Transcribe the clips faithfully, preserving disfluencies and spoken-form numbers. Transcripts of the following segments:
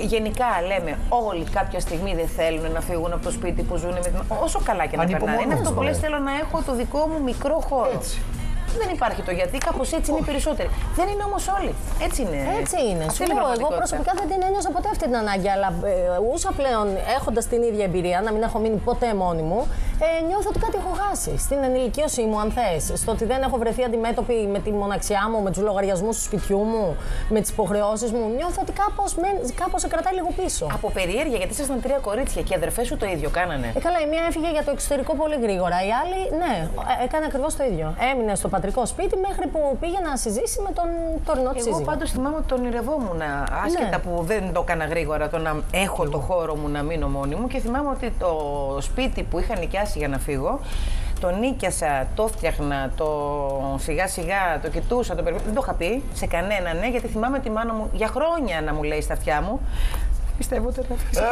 γενικά λέμε όλοι κάποια στιγμή δεν θέλουν να φύγουν από το σπίτι που ζουν. Όσο καλά και να περνάνε. Είναι αυτό που λες, θέλω να έχω το δικό μου μικρό χώρο. Έτσι. Δεν υπάρχει το γιατί, κάπως έτσι είναι οι περισσότεροι. Δεν είναι όμως όλοι. Έτσι είναι. Έτσι είναι. Σου λέω, εγώ προσωπικά δεν την ένιωσα ποτέ αυτή την ανάγκη, αλλά ε, ούσα πλέον έχοντας την ίδια εμπειρία, να μην έχω μείνει ποτέ μόνη μου, ε, νιώθω ότι κάτι έχω χάσει. Στην ενηλικίωσή μου, αν θες, στο ότι δεν έχω βρεθεί αντιμέτωπη με τη μοναξιά μου, με τους λογαριασμούς του σπιτιού μου, με τις υποχρεώσεις μου, νιώθω ότι κάπως, με, κάπως σε κρατάει λίγο πίσω. Από περιέργεια, γιατί ήσασταν τρία κορίτσια και οι αδερφές σου το ίδιο κάνανε. Ε, καλά, η μία έφυγε για το εξωτερικό πολύ γρήγορα. Η άλλη, ναι, έκανε ακριβώς το ίδιο. Έμεινε στο πατρικό σπίτι μέχρι που πήγε να συζήσει με τον τωρινό της σύζυγο. Εγώ πάντως θυμάμαι ότι τον ονειρευόμουν, άσχετα ναι. που δεν το έκανα γρήγορα, το να έχω το χώρο μου να μείνω μόνη μου, και θυμάμαι ότι το σπίτι που είχα νοικιάσει για να φύγω, το νίκιασα, το φτιάχνα, το σιγά σιγά το κοιτούσα, το περιμένω. Δεν το είχα πει σε κανέναν, ναι, γιατί θυμάμαι τη μάνα μου για χρόνια να μου λέει στα αυτιά μου. Πιστεύω ότι θα αφήσω.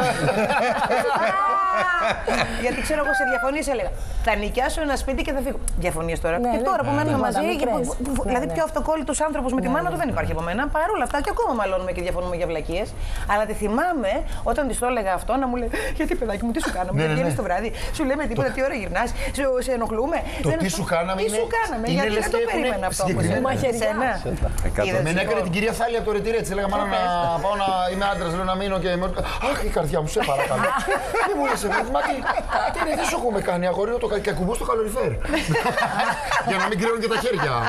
Γιατί ξέρω εγώ σε διαφωνίες έλεγα. Θα νοικιάσω ένα σπίτι και θα φύγω. Διαφωνίες τώρα. Ναι, και ναι, τώρα που ναι, μένουμε ναι, μαζί. ναι, Και, ναι, ναι, δηλαδή ναι. πιο αυτοκόλλητος άνθρωπος με τη Ναι, μάνα ναι, του δεν υπάρχει από μένα. Παρ' όλα αυτά και ακόμα μαλώνουμε και διαφωνούμε για βλακίες. Αλλά τη θυμάμαι όταν τη το έλεγα αυτό να μου λέει: Γιατί παιδάκι μου, τι σου κάναμε, δεν βγαίνεις το βράδυ. Σου λέμε τίποτα, τι ώρα γυρνάς, σε ενοχλούμε. Το τι σου κάναμε. Τι σου κάναμε, γιατί δεν το περίμενα αυτό. Εμένα έκανε την κυρία Θάλια από το ρετυρέ. Τη έλεγα μάλλον να πάω να είμαι άντρας, λέω να μείνω και. Αχ, η καρδιά μου, σε παρακαλώ. Τι μου λες, μα τι, τι είναι, δεν σου έχουμε κάνει αγόρι, το κουμπού στο καλοριφέρ. Για να μην κρύβουν και τα χέρια.